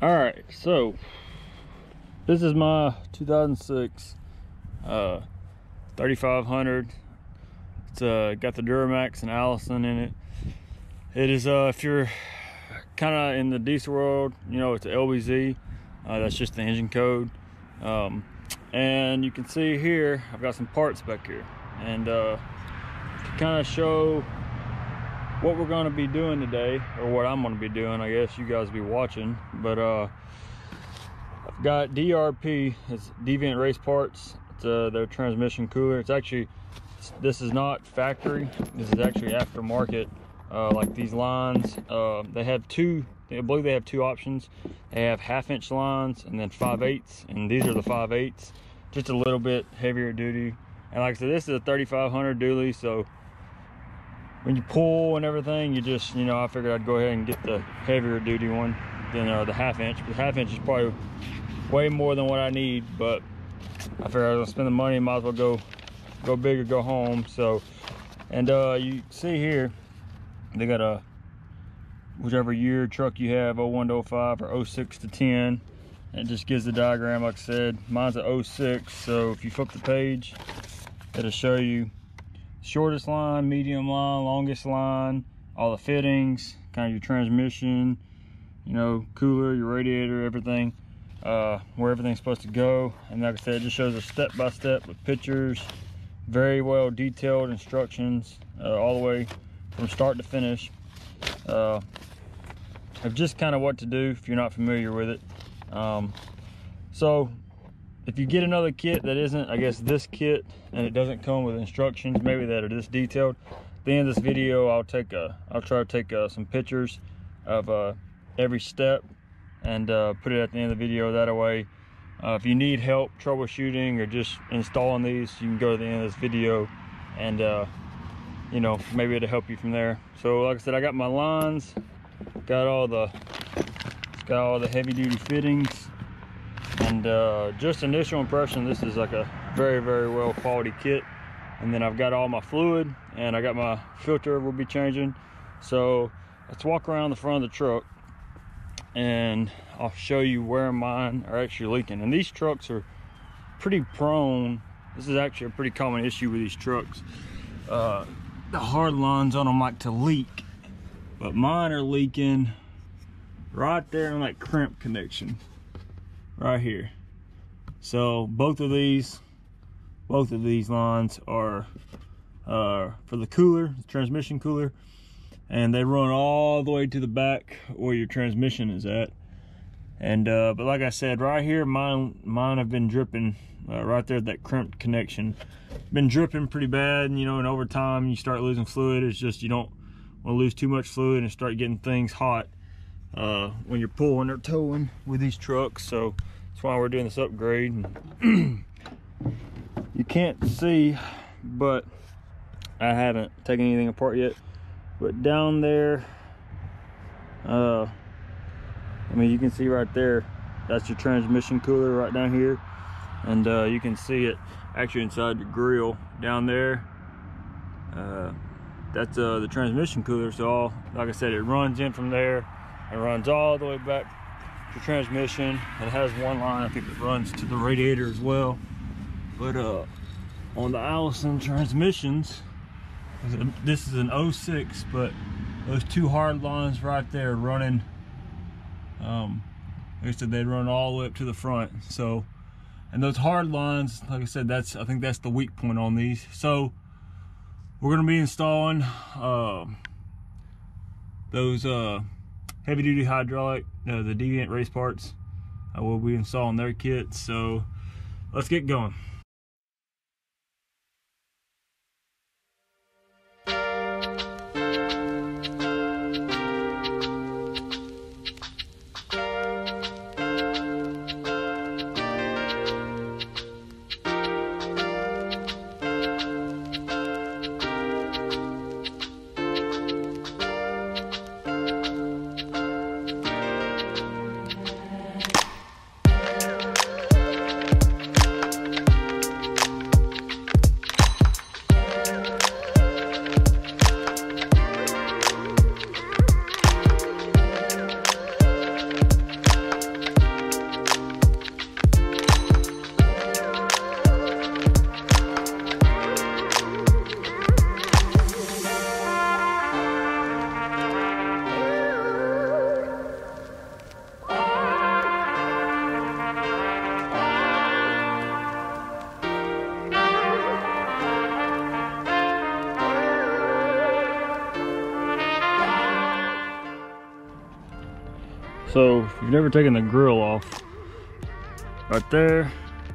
All right, so this is my 2006 3500. It's got the Duramax and Allison in it. It is if you're kind of in the diesel world, you know, it's a LBZ. That's just the engine code. And you can see here I've got some parts back here, and to kind of show what we're going to be doing today, or what I'm going to be doing, I guess you guys will be watching. But I've got DRP, it's Deviant Race Parts. It's their transmission cooler. It's actually, this is not factory, this is actually aftermarket. Like these lines, they have two, I believe they have two options. They have 1/2-inch lines and then 5/8, and these are the 5/8, just a little bit heavier duty. And like I said, this is a 3500 dually, so when you pull and everything, you just, you know, I figured I'd go ahead and get the heavier duty one than the 1/2-inch. The 1/2-inch is probably way more than what I need, but I figured I was gonna spend the money, might as well go big or go home. So, and you see here, they got a whichever year truck you have, 01 to 05 or 06 to 10. And it just gives the diagram. Like I said, mine's a 06, so if you flip the page, it'll show you shortest line, medium line, longest line, all the fittings, kind of your transmission, you know, cooler, your radiator, everything, where everything's supposed to go. And like I said, it just shows a step-by-step with pictures, very well detailed instructions, all the way from start to finish, of just kind of what to do if you're not familiar with it. So if you get another kit that isn't, I guess, this kit, and it doesn't come with instructions maybe that are this detailed, at the end of this video I'll try to take some pictures of every step and put it at the end of the video. That way, if you need help troubleshooting or just installing these, you can go to the end of this video and you know, maybe it'll help you from there. So like I said, I got my lines, got all the heavy duty fittings, and just initial impression, this is like a very, very well quality kit. And then I've got all my fluid, and I got my filter we'll be changing. So let's walk around the front of the truck and I'll show you where mine are actually leaking. And these trucks are pretty prone, this is actually a pretty common issue with these trucks. The hard lines on them like to leak, but mine are leaking right there on that crimp connection right here. So both of these lines are for the cooler, the transmission cooler, and they run all the way to the back where your transmission is at. And but like I said, right here, mine have been dripping right there at that crimped connection. Been dripping pretty bad, and you know, and over time you start losing fluid. It's just, you don't want to lose too much fluid and start getting things hot when you're pulling or towing with these trucks. So that's why we're doing this upgrade. You can't see, but I haven't taken anything apart yet, but down there, I mean, you can see right there, that's your transmission cooler right down here. And you can see it actually inside the grill down there. That's the transmission cooler. So like I said, it runs in from there and runs all the way back to transmission. It has one line, I think, that runs to the radiator as well. But on the Allison transmissions, this is an 06, but those two hard lines right there running, like I said, they run all the way up to the front. So, and those hard lines, like I said, I think that's the weak point on these. So we're going to be installing those heavy duty hydraulic, the Deviant Race Parts. We'll be installing their kits. So let's get going. So if you've never taken the grill off, right there,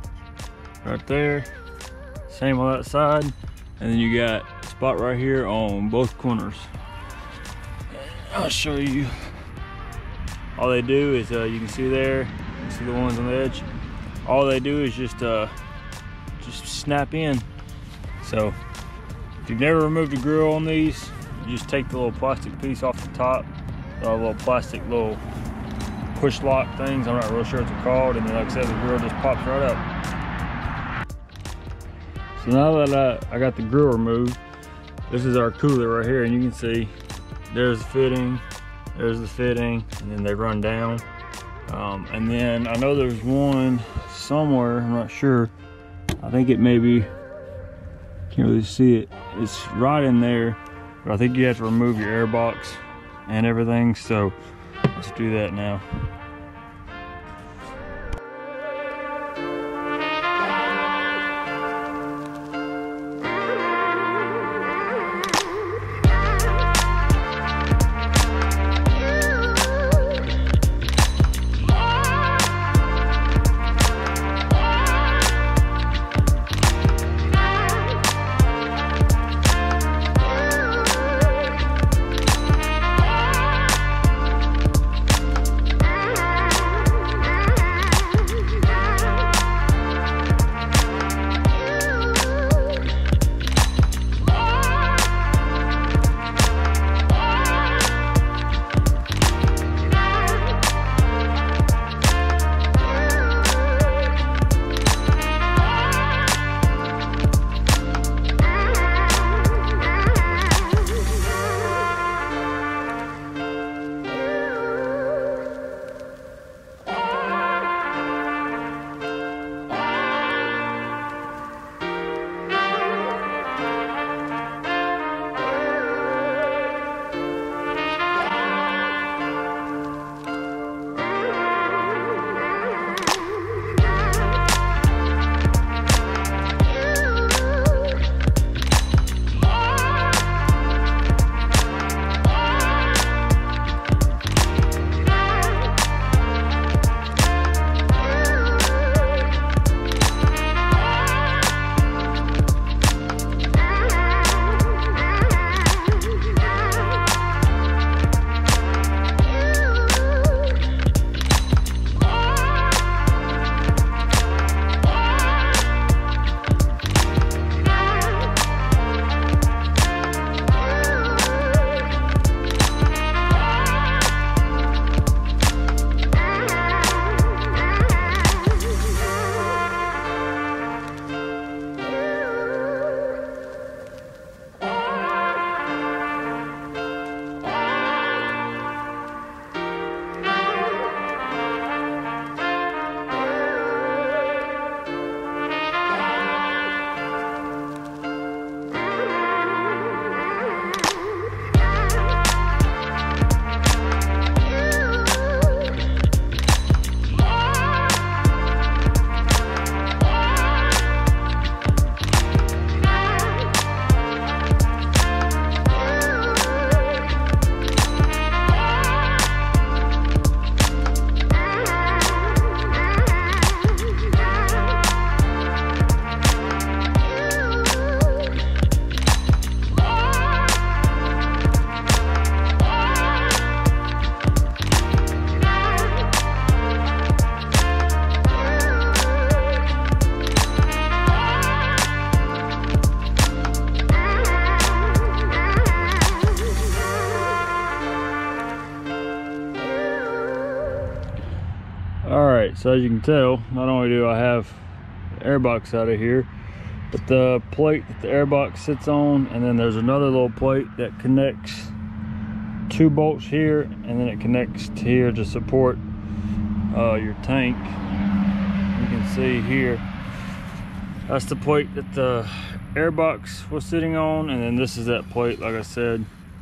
same on that side, and then you got a spot right here on both corners. I'll show you. All they do is you can see there, you can see the ones on the edge. All they do is just snap in. So if you've never removed a grill on these, you just take the little plastic piece off the top, little plastic little push lock things. I'm not real sure what they're called, and then like I said, the grill just pops right up. So now that I got the grill removed, this is our cooler right here, and you can see there's the fitting, there's the fitting, and then they run down. And then I know there's one somewhere, I'm not sure. I think it maybe, can't really see it. It's right in there, but I think you have to remove your air box and everything. So let's do that now. So as you can tell, not only do I have the airbox out of here, but the plate that the airbox sits on, and then there's another little plate that connects two bolts here, and then it connects to here to support your tank. You can see here, that's the plate that the airbox was sitting on, and then this is that plate. Like I said,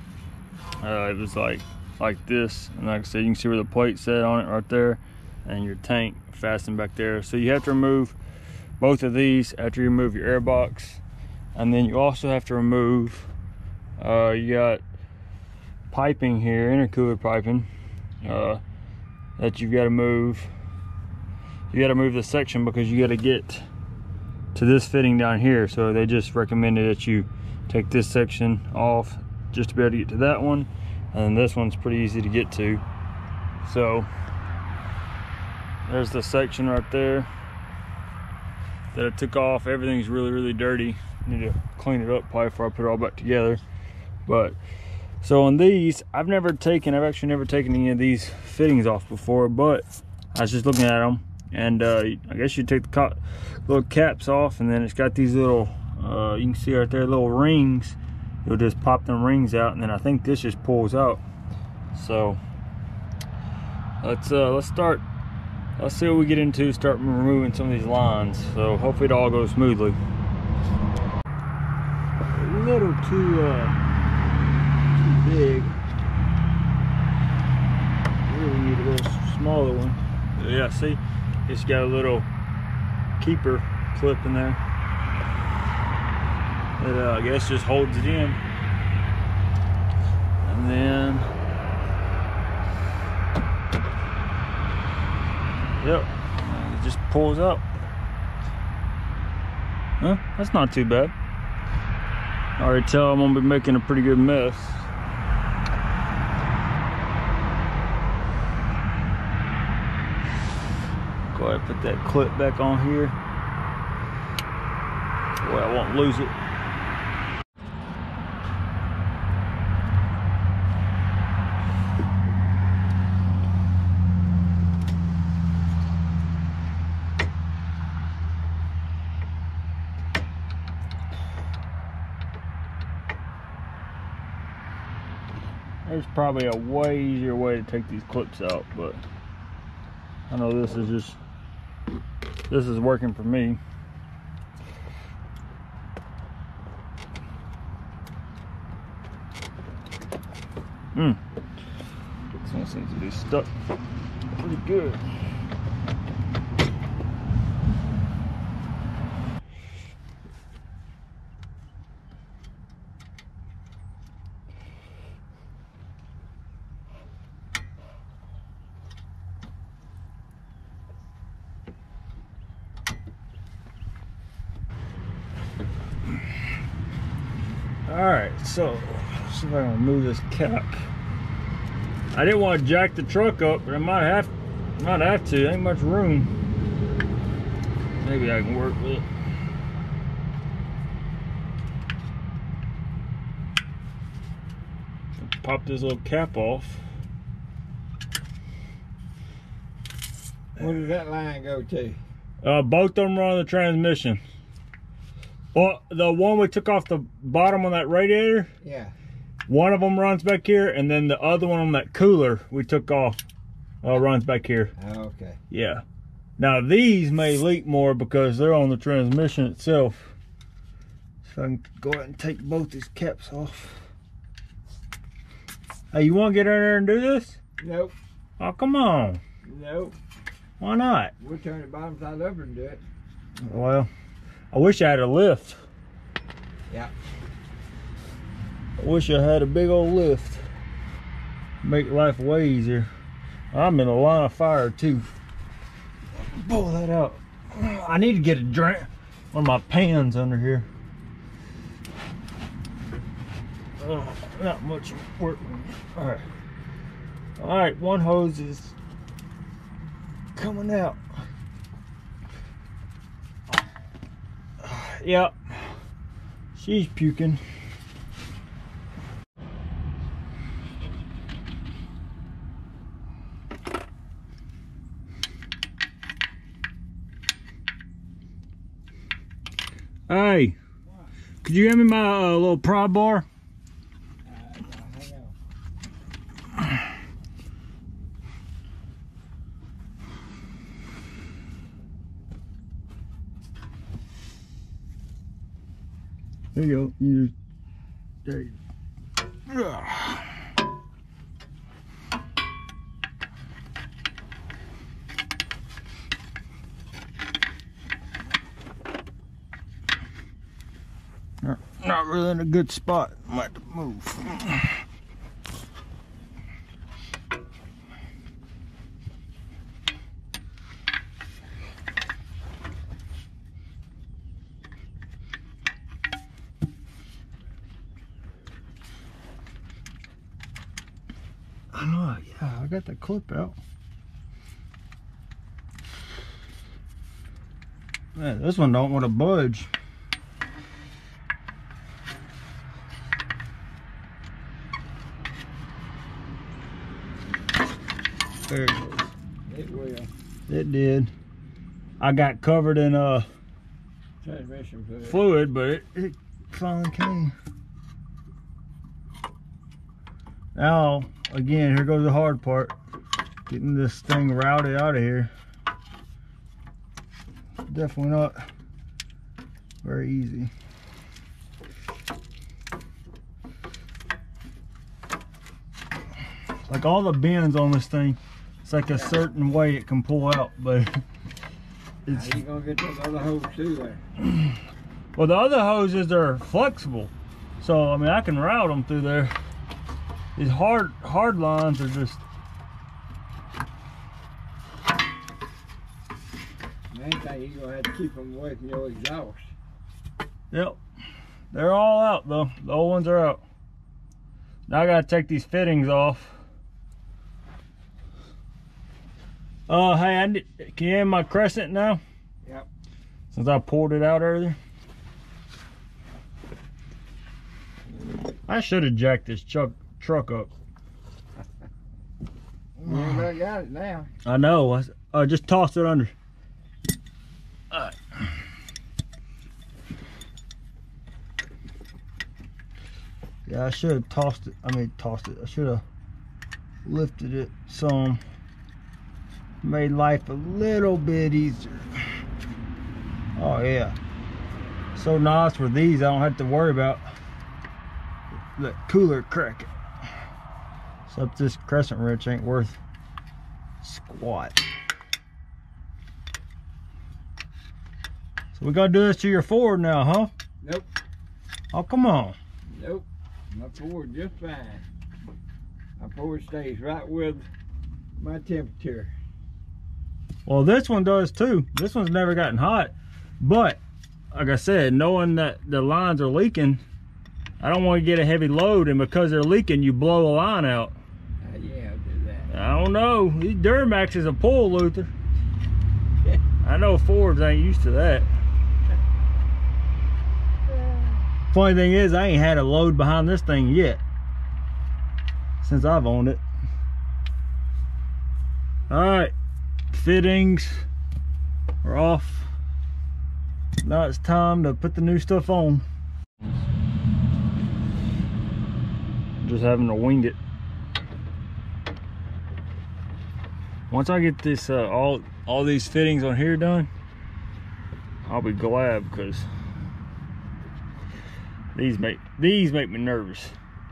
it was like this, and like I said, you can see where the plate sat on it right there, and your tank fastened back there. So you have to remove both of these after you remove your airbox, and then you also have to remove you got piping here, intercooler piping, that you've got to move. You got to move this section because you got to get to this fitting down here. So they just recommended that you take this section off just to be able to get to that one, and this one's pretty easy to get to. So there's the section right there that I took off. Everything's really dirty. I need to clean it up probably before I put it all back together. But so on these, I've actually never taken any of these fittings off before, but I was just looking at them, and I guess you take the little caps off, and then it's got these little you can see right there, little rings. You'll just pop them rings out, and then I think this just pulls out. So let's see what we get into. Start removing some of these lines. So hopefully it all goes smoothly. A little too big. Really need a little smaller one. Yeah, see, it's got a little keeper clip in there that I guess just holds it in, and then yep, it just pulls up. Huh? That's not too bad. I already tell I'm gonna be making a pretty good mess. Go ahead and put that clip back on here. Well, I won't lose it. There's probably a way easier way to take these clips out, but I know this is working for me. This one seems to be stuck pretty good. Alright, so let's see if I can remove this cap. I didn't want to jack the truck up, but I might have to. There ain't much room. Maybe I can work with it. Pop this little cap off. Where does that line go to? Both of them are on the transmission. Well, the one we took off the bottom on that radiator, yeah, one of them runs back here, and then the other one on that cooler we took off runs back here. Oh, okay. Yeah. Now these may leak more because they're on the transmission itself. So I can go ahead and take both these caps off. Hey, you want to get in there and do this? Nope. Oh, come on. Nope. Why not? We'll turn the bottom side over and do it. Well, I wish I had a lift. Yeah. I wish I had a big old lift. Make life way easier. I'm in a line of fire too. Pull that out. I need to get a drink. One of my pans under here. Not much work. Alright. Alright, one hose is coming out. Yep. She's puking. Hey, could you hand me my little pry bar? There you go. You just, there you go. Not really in a good spot. Might have to move. I got the clip out. Man, this one don't want to budge. There it goes. It will. It did. I got covered in Transmission fluid, but it finally came. Now, again, here goes the hard part. Getting this thing routed out of here. Definitely not very easy. Like all the bends on this thing, it's like a certain way it can pull out, but it's... How you gonna get those other hoses through there? Well, the other hoses are flexible, so I mean I can route them through there. These hard lines are just... Main thing, you're gonna have to keep them away from your exhaust. Yep, they're all out though. The old ones are out. Now I gotta take these fittings off. Hey, can you have my crescent now? Yep. Since I pulled it out earlier. I should have jacked this truck up. I got it now. I know. I just tossed it under. Alright. Yeah, I should have tossed it. I should have lifted it some. Made life a little bit easier. Oh yeah. So nice for these, I don't have to worry about the cooler cracking. Except this crescent wrench ain't worth squat. So we gotta do this to your Ford now, huh? Nope. Oh, come on. Nope. My Ford just fine. My Ford stays right with my temperature. Well, this one does too. This one's never gotten hot. But, like I said, knowing that the lines are leaking, I don't want to get a heavy load, and because they're leaking, you blow a line out. Yeah, I'll do that. I don't know. These Duramaxes a pull, Luther. I know Fords ain't used to that. Funny thing is, I ain't had a load behind this thing yet. Since I've owned it. Alright. Fittings are off. Now it's time to put the new stuff on. Just having to wing it. Once I get this all these fittings on here done, I'll be glad, because these make me nervous.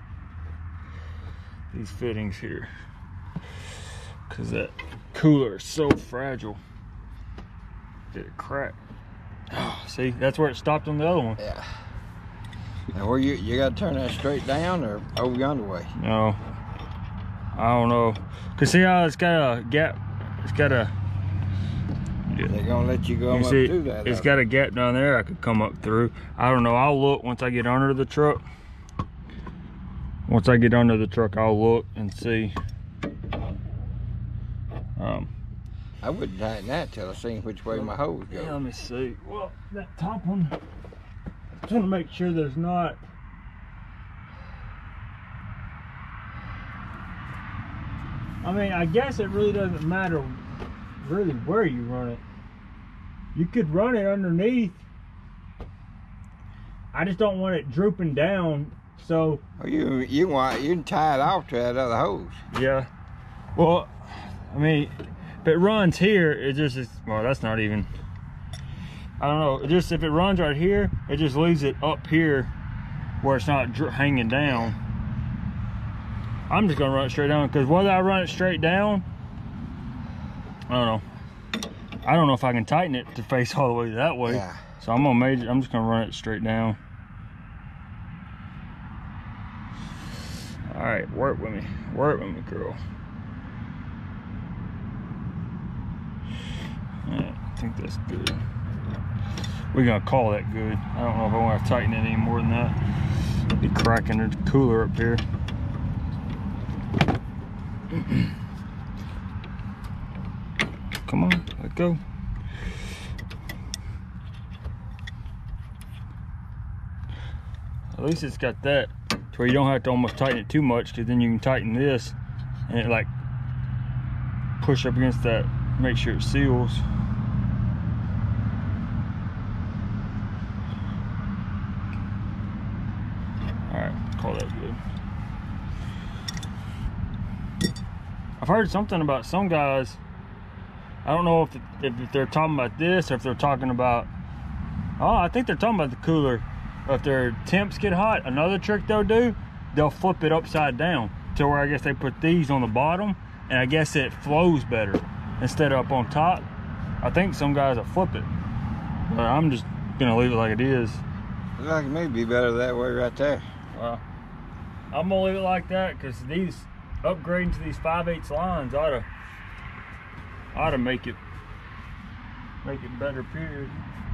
These fittings here, because that cooler is so fragile. Did it crack? Oh, see, that's where it stopped on the other one. Yeah. Now where you got to turn that straight down or over yonder way? No, I don't know. Cause see how it's got a gap. It's got a. They're gonna let you go up See, through that. it's got a gap down there I could come up through. I don't know. I'll look once I get under the truck. Once I get under the truck, I'll look and see. I wouldn't tighten that till I seen which way my hose goes. Yeah, let me see. Well, that top one, I just want to make sure there's not. I mean, I guess it really doesn't matter really where you run it. You could run it underneath. I just don't want it drooping down. So Oh, you can tie it off to that other hose. yeah. Well, I mean, if it runs here, it just is. Well, that's not even. I don't know. It just, if it runs right here, it just leaves it up here where it's not hanging down. I'm just gonna run it straight down, because whether I run it straight down, I don't know. I don't know if I can tighten it to face all the way that way. Yeah. So I'm just gonna run it straight down. All right, work with me, girl. Yeah, I think that's good. We're gonna call that good. I don't know if I want to tighten it any more than that. Be cracking the cooler up here. Come on, let go. At least it's got that to where you don't have to almost tighten it too much, because then you can tighten this and it like push up against that, make sure it seals. Alright, call that good. I've heard something about some guys, I don't know if they're talking about this or if they're talking about, oh, I think they're talking about the cooler. If their temps get hot, another trick they'll do, they'll flip it upside down to where I guess they put these on the bottom, and I guess it flows better instead of up on top. I think some guys will flip it, but I'm just gonna leave it like it is. Looks like it may be better that way right there. Well, I'm gonna leave it like that, because these upgrading to these 5/8 lines ought to make it better, period.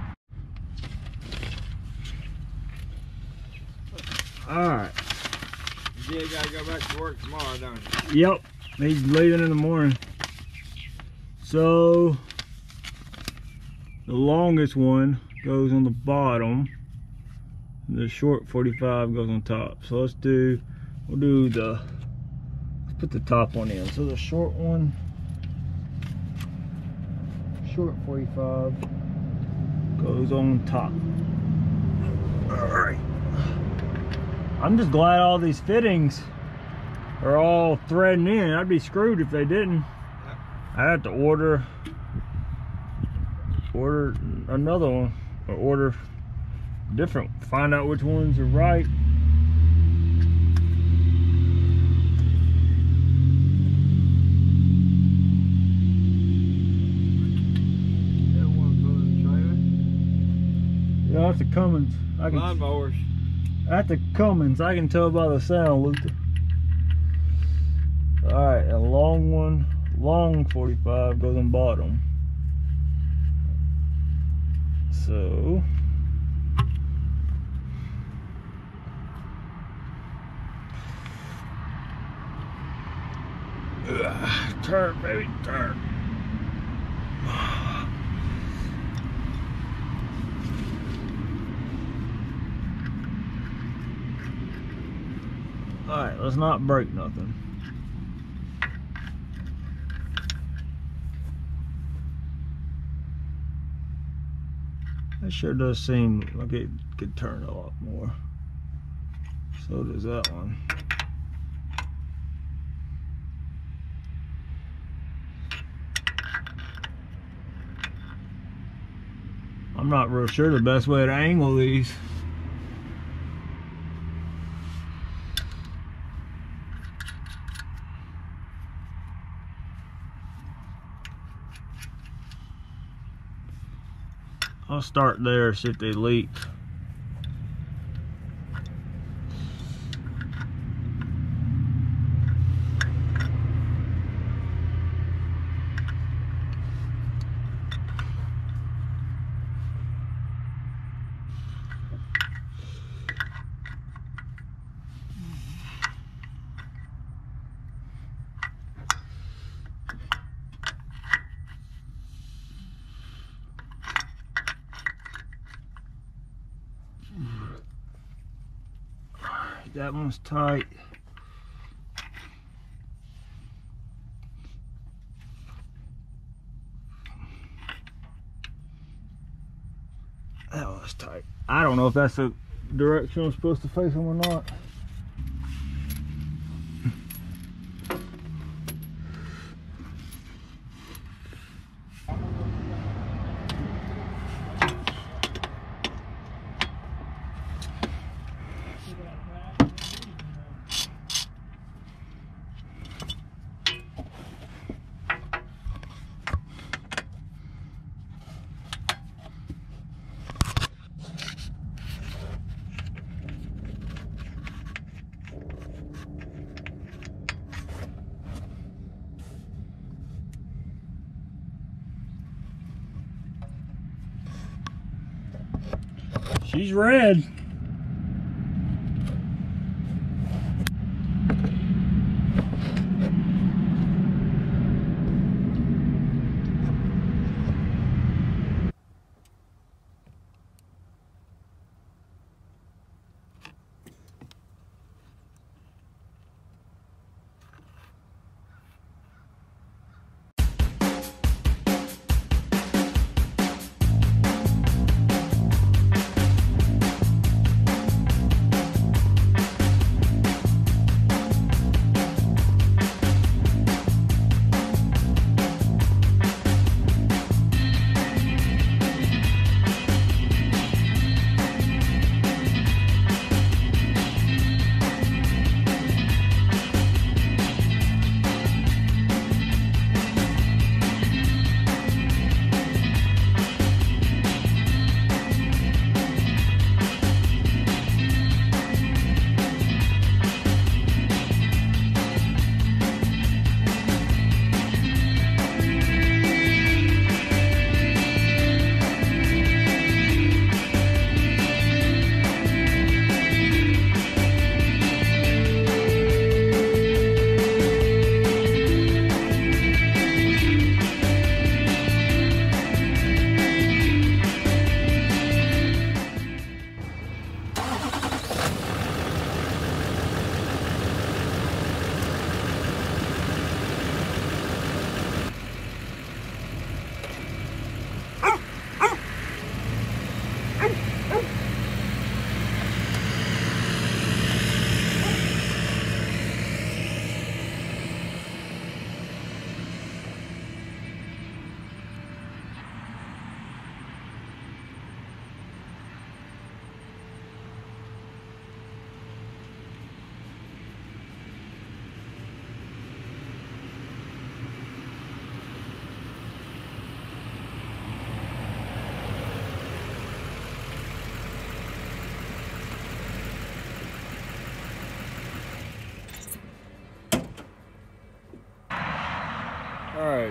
Alright. You gotta go back to work tomorrow, don't you? Yep, he's leaving in the morning. So the longest one goes on the bottom, the short 45 goes on top. So let's put the top one in. So the short one, short 45 goes on top. All right. I'm just glad all these fittings are all threading in. I'd be screwed if they didn't. I have to order another one, or order different, find out which ones are right. Yeah, that's the Cummins. Lawnmowers. That's the Cummins. I can tell by the sound, Luther. All right, a long one, long 45 goes on bottom. So turn, baby, turn. All right, let's not break nothing. That sure does seem like it could turn a lot more. So does that one. I'm not real sure the best way to angle these. I'll start there, see if they leak. That one's tight. That one's tight. I don't know if that's the direction I'm supposed to face them or not. She's red.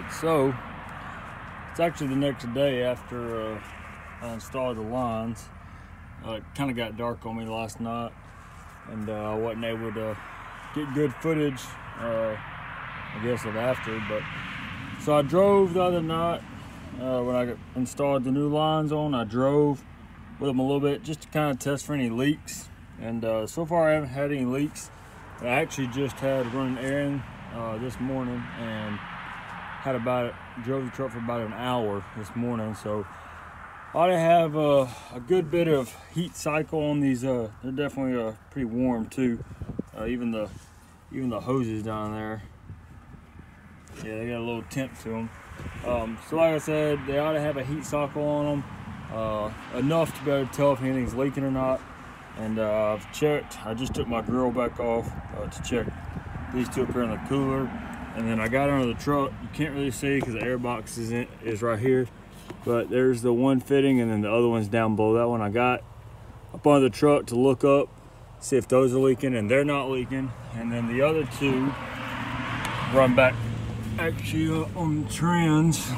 So it's actually the next day after I installed the lines. It kind of got dark on me last night, and I wasn't able to get good footage, I guess, of after. But so I drove the other night when I installed the new lines on. I drove with them a little bit just to kind of test for any leaks, and so far I haven't had any leaks. I actually just had run an errand this morning and drove the truck for about an hour this morning, so ought to have a good bit of heat cycle on these. They're definitely pretty warm too. Even the hoses down there, yeah, they got a little temp to them. So like I said, they ought to have a heat cycle on them, enough to be able to tell if anything's leaking or not. And I've checked. I just took my grill back off to check these two up here in the cooler, and then I got under the truck. You can't really see because the air box is right here, but there's the one fitting, and then the other one's down below that one. I got up under the truck to look up, see if those are leaking, and they're not leaking. And then the other two run back actually on the trans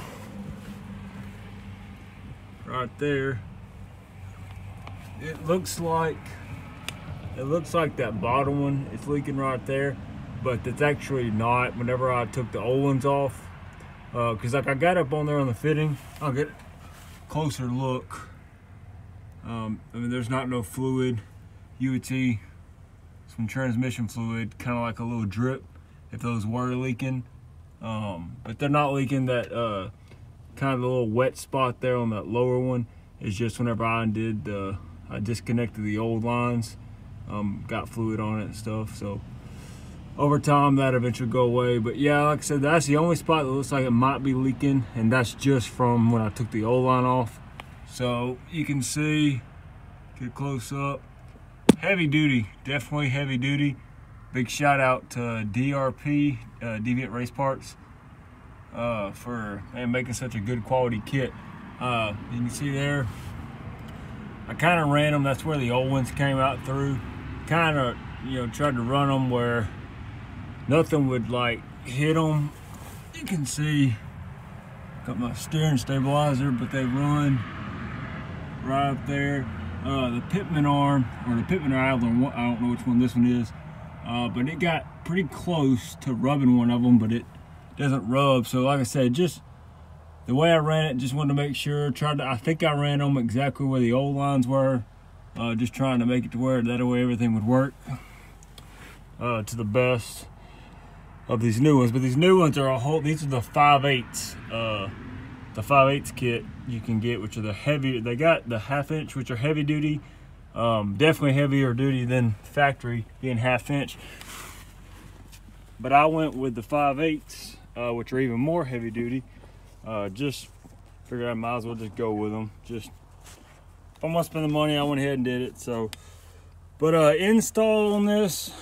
right there. It looks like that bottom one is leaking right there, but it's actually not. Whenever I took the old ones off, because like I got up on there on the fitting, I'll get a closer look. I mean, there's not no fluid. You would see some transmission fluid, kind of like a little drip if those were leaking, but they're not leaking. That kind of the little wet spot there on that lower one is just whenever I disconnected the old lines, got fluid on it and stuff. So over time that eventually go away. But yeah, like I said, that's the only spot that looks like it might be leaking, and that's just from when I took the old line off. So you can see, get close up, heavy duty, definitely heavy duty. Big shout out to DRP, Deviant Race Parts, for making such a good quality kit. You can see there, I kind of ran them. That's where the old ones came out through. Kind of, tried to run them where nothing would like hit them. You can see, got my steering stabilizer, but they run right up there. The pitman arm, or the pitman idler, I don't know which one this one is, but it got pretty close to rubbing one of them, but it doesn't rub. So like I said, just the way I ran it, just wanted to make sure. I think I ran them exactly where the old lines were, just trying to make it to where that way everything would work to the best of these new ones. But these new ones are these are the 5/8, the 5/8 kit you can get, which are the heavy. They got the 1/2 inch, which are heavy duty, definitely heavier duty than factory being 1/2 inch. But I went with the 5/8, which are even more heavy duty. Just figured I might as well just go with them. Just, if I'm gonna spend the money, I went ahead and did it. So, but install on this,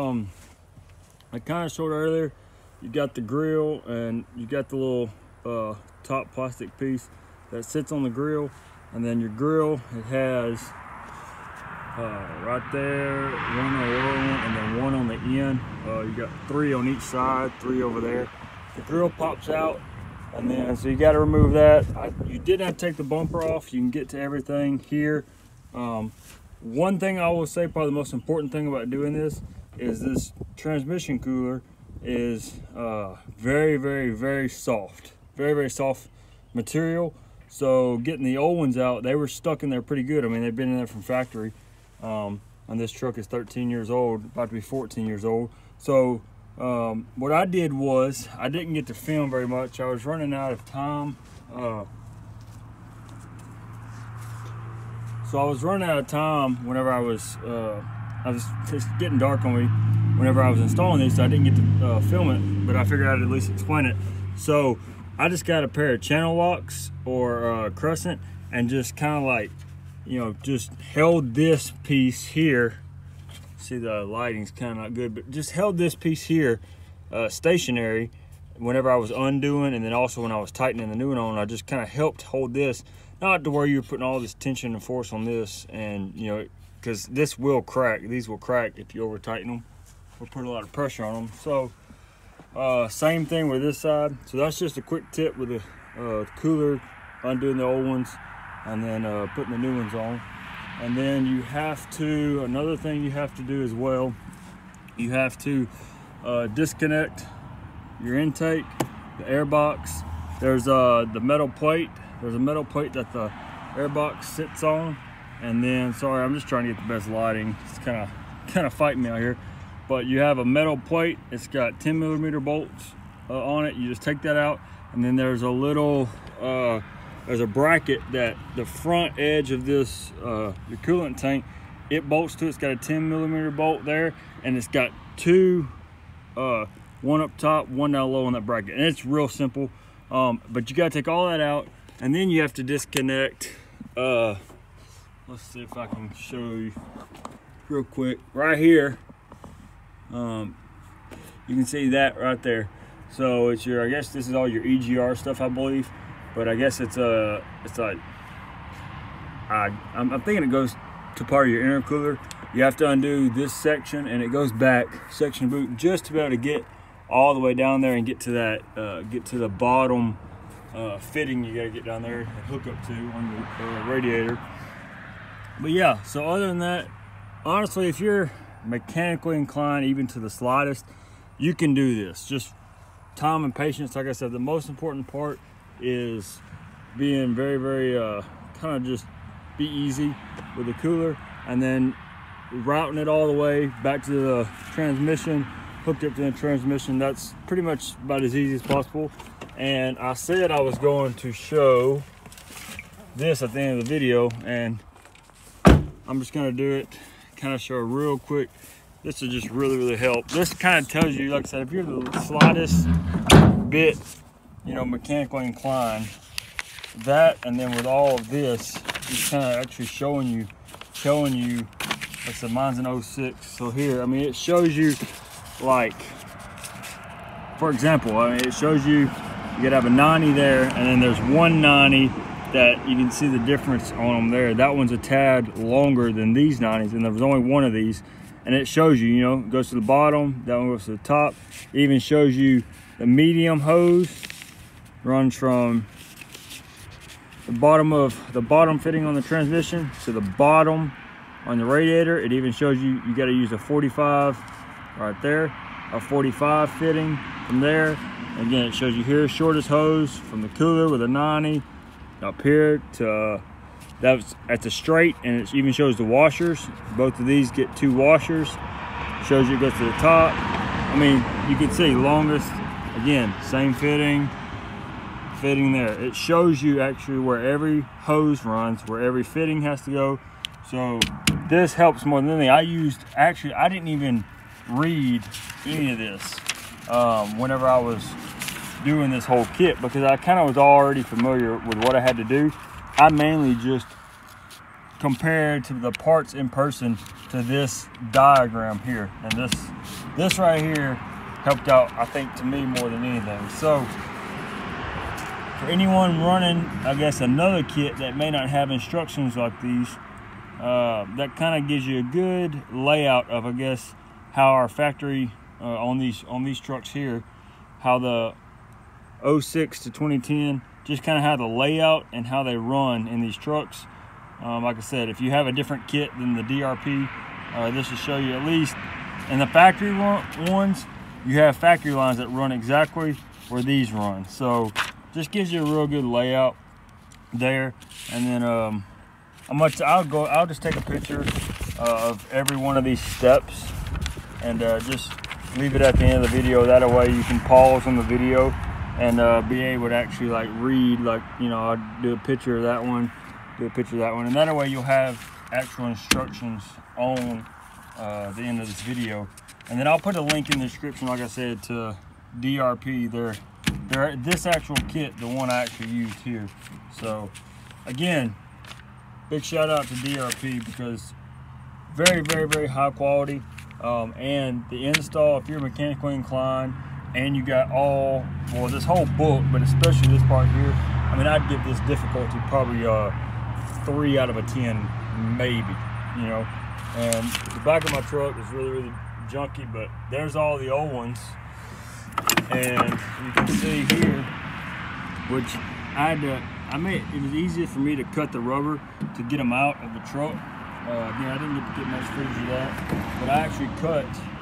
I kind of showed earlier. You got the grill, and you got the little top plastic piece that sits on the grill, and then your grill, it has right there, one on the lower one, and then one on the end. You got 3 on each side, 3 over there. The grill pops out, and then so you got to remove that. You didn't have to take the bumper off. You can get to everything here. One thing I will say, probably the most important thing about doing this is this transmission cooler is very, very, very soft. Very, very soft material. So getting the old ones out, they were stuck in there pretty good. I mean, they've been in there from factory. And this truck is 13 years old, about to be 14 years old. So what I did was, I didn't get to film very much. I was running out of time. So I was running out of time whenever I was just getting dark on me whenever I was installing these, so I didn't get to film it, but I figured I'd at least explain it. So I just got a pair of channel locks or crescent, and just kind of like, just held this piece here. See, the lighting's kind of not good, but just held this piece here stationary whenever I was undoing, and then also when I was tightening the new one on, I just kind of helped hold this, not to where you're putting all this tension and force on this, and because this will crack. These will crack if you over tighten them or put a lot of pressure on them. So Same thing with this side. So that's just a quick tip with the cooler, undoing the old ones and then putting the new ones on. And then you have to, another thing you have to do as well, you have to disconnect your intake, the air box. There's the metal plate. There's a metal plate that the air box sits on. And then, sorry, I'm just trying to get the best lighting. It's kind of fighting me out here. But you have a metal plate. It's got 10mm bolts on it. You just take that out, and then there's a little, there's a bracket that the front edge of this your coolant tank, it bolts to. It's got a 10mm bolt there, and it's got two, one up top, one down low on that bracket. And it's real simple, but you gotta take all that out, and then you have to disconnect. Let's see if I can show you real quick. Right here, you can see that right there. So it's your, I guess this is all your EGR stuff, I believe, but I guess it's like, I'm thinking it goes to part of your intercooler. You have to undo this section, and it goes back section boot just to be able to get all the way down there and get to that, get to the bottom fitting you gotta get down there and hook up to on the radiator. But yeah, so other than that, honestly, if you're mechanically inclined even to the slightest, you can do this. Just time and patience. Like I said, the most important part is being very, very kind of just be easy with the cooler, and then routing it all the way back to the transmission, hooked up to the transmission. That's pretty much about as easy as possible. And I said I was going to show this at the end of the video, and I'm just gonna do it, kind of show real quick. This will just really, really help. This kind of tells you, like I said, if you're the slightest bit, you know, mechanically inclined, that, and then with all of this, it's kind of actually showing you, like I said, mine's an 06. So here, I mean, it shows you, like, for example, I mean, it shows you gotta have a 90 there, and then there's 190 that you can see the difference on them there. That one's a tad longer than these 90s, and there was only one of these. And it shows you, you know, it goes to the bottom, that one goes to the top. It even shows you the medium hose runs from the bottom fitting on the transmission to the bottom on the radiator. It even shows you, you gotta use a 45 right there, a 45 fitting from there. Again, it shows you here, shortest hose from the cooler with a 90 up here to that's a straight, and it even shows the washers. Both of these get 2 washers. Shows you it goes to the top. I mean, you can see longest, again, same fitting there. It shows you actually where every hose runs, where every fitting has to go. So this helps more than anything. I didn't even read any of this whenever I was doing this whole kit, because I kind of was already familiar with what I had to do. I mainly just compared to the parts in person to this diagram here, and this right here helped out, I think, to me more than anything. So for anyone running, I guess, another kit that may not have instructions like these, that kind of gives you a good layout of, I guess, how our factory on these trucks here, how the 06 to 2010, just kind of how the layout and how they run in these trucks. Like I said, if you have a different kit than the DRP, this will show you, at least in the factory ones, you have factory lines that run exactly where these run. So just gives you a real good layout there. And then I'll just take a picture of every one of these steps, and just leave it at the end of the video. That way you can pause on the video and be able to actually like read, like, you know, I'll do a picture of that one, do a picture of that one, and that way you'll have actual instructions on the end of this video. And then I'll put a link in the description, like I said, to DRP, this actual kit, the one I actually used here. So again, big shout out to DRP, because very, very, very high quality. And the install, if you're mechanically inclined and you got this whole book, but especially this part here, I mean, I'd give this difficulty probably 3 out of 10, maybe, you know. And the back of my truck is really, really junky, but there's all the old ones And you can see here, which it was easier for me to cut the rubber to get them out of the truck. Again, I didn't get to get much footage of that, but I actually cut,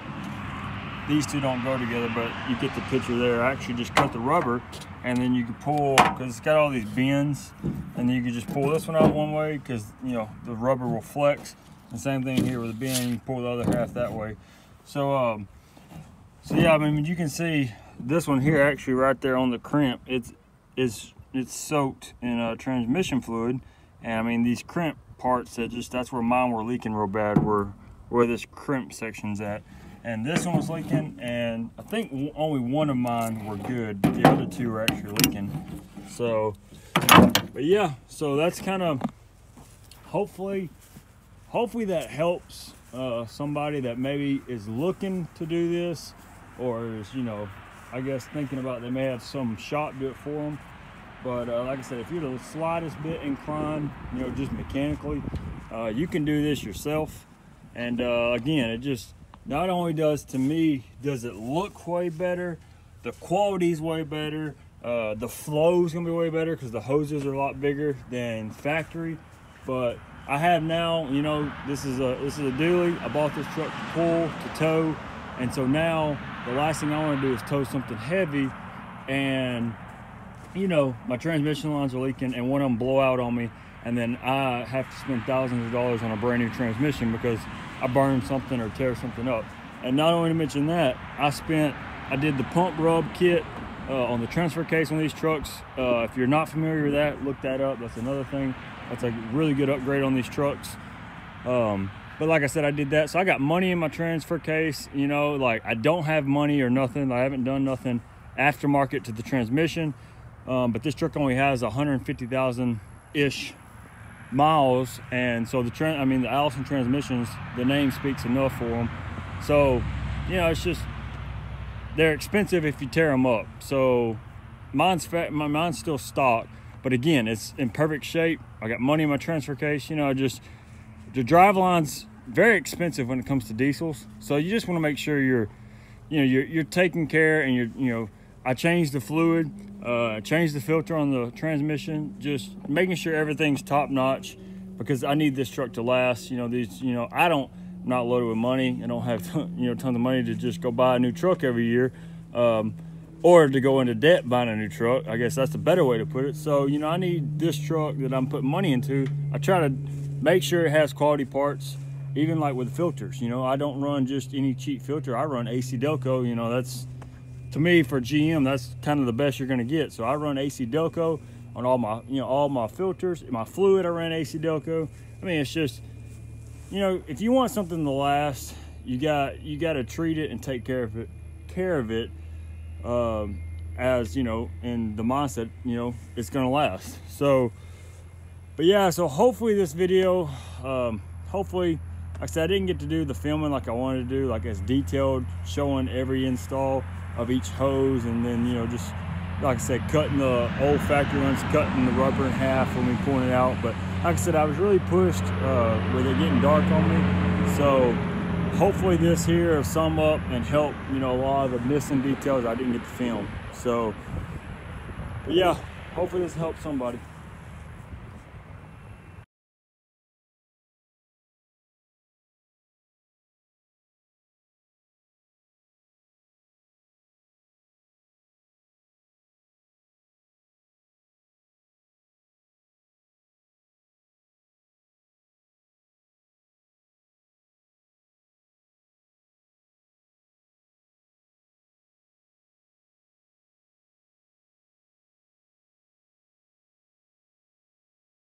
these two don't go together, but you get the picture there. I actually just cut the rubber, and then you can pull, because it's got all these bends, and then you can just pull this one out one way, because you know the rubber will flex. The same thing here with the bend, you can pull the other half that way. So yeah, I mean, you can see this one here actually right there on the crimp. It's soaked in transmission fluid, and I mean these crimp parts that's where mine were leaking real bad, where this crimp section's at. And this one was leaking, and I think only one of mine were good, but the other two were actually leaking. So, but yeah, so that's kind of, hopefully that helps somebody that maybe is looking to do this, or is, you know, I guess thinking about they may have some shop do it for them. But like I said, if you're the slightest bit inclined, you know, just mechanically, you can do this yourself. And again, it just not only does it look way better, the quality's way better, the flow's gonna be way better because the hoses are a lot bigger than factory. But I have now, you know, this is a dually. I bought this truck to pull, to tow, and so now the last thing I want to do is tow something heavy, and you know, my transmission lines are leaking and one of them blow out on me, and then I have to spend thousands of dollars on a brand new transmission because I burned something or tear something up. And not only to mention that, I did the pump rub kit on the transfer case on these trucks. If you're not familiar with that, look that up. That's another thing. That's a really good upgrade on these trucks. But like I said, I did that. So I got money in my transfer case, you know, like I don't have money or nothing. I haven't done nothing aftermarket to the transmission. But this truck only has 150,000-ish miles, and so the Allison transmissions, the name speaks enough for them. So, you know, it's just, they're expensive if you tear them up. So mine's still stock, but again, it's in perfect shape. I got money in my transfer case. You know, just the drive line's very expensive when it comes to diesels. So you just want to make sure you're taking care, and I changed the fluid. Changed the filter on the transmission, just making sure everything's top notch, because I need this truck to last. You know, I'm not loaded with money. I don't have tons of money to just go buy a new truck every year, or to go into debt buying a new truck. I guess that's the better way to put it. So, you know, I need this truck that I'm putting money into. I try to make sure it has quality parts, even like with filters. You know, I don't run just any cheap filter. I run AC Delco. You know, that's, to me, for GM, that's kind of the best you're going to get. So I run AC Delco on all my filters. My fluid, I ran AC Delco. I mean, it's just, you know, if you want something to last, you got to treat it and take care of it, as, you know, in the mindset, you know, it's going to last. So, but yeah, so hopefully this video, hopefully, like I said, I didn't get to do the filming like I wanted to do, like as detailed, showing every install of each hose, and then, you know, just like I said, cutting the old factory ones, cutting the rubber in half when we pulling it out. But like I said, I was really pushed with it getting dark on me. So hopefully this here will sum up and help, you know, a lot of the missing details I didn't get to film. So, but yeah, hopefully this helps somebody.